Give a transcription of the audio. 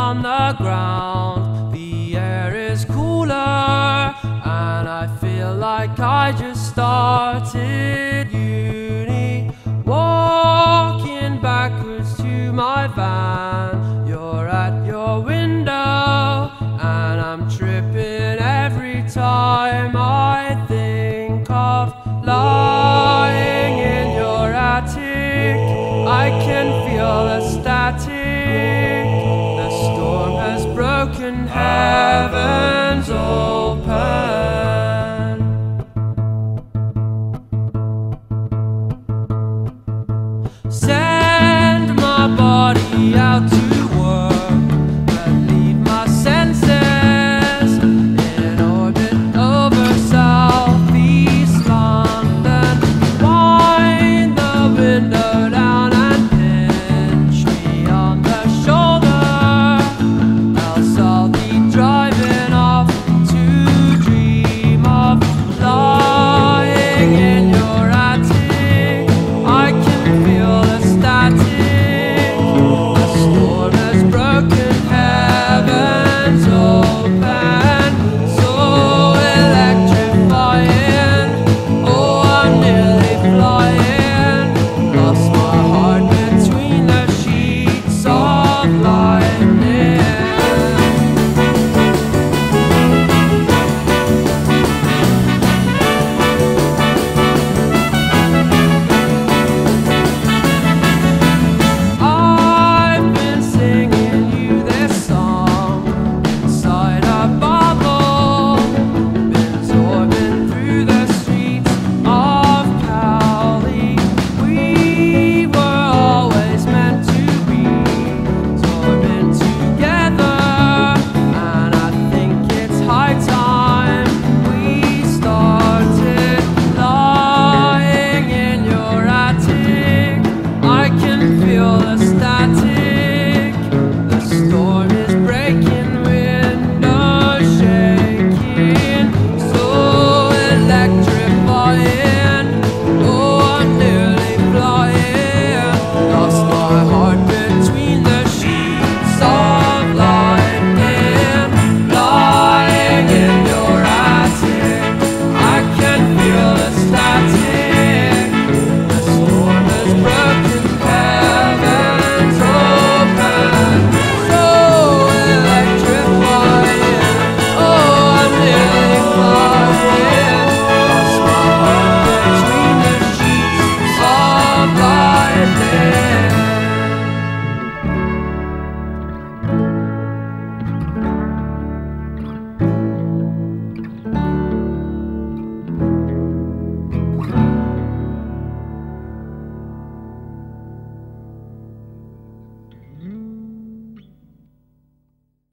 on the ground. The air is cooler, and I feel like I just started uni. Walking backwards to my van, you're at your window, and I'm tripping every time I think of lying in your attic. I can feel the static. The storm has broken head.